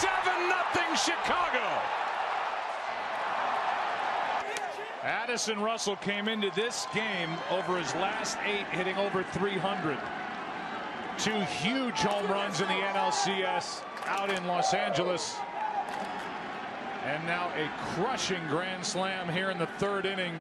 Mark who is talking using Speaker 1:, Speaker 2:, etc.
Speaker 1: 7-0 Chicago. Addison Russell came into this game over his last 8 hitting over 300. 2 huge home runs in the NLCS out in Los Angeles. And now a crushing grand slam here in the 3rd inning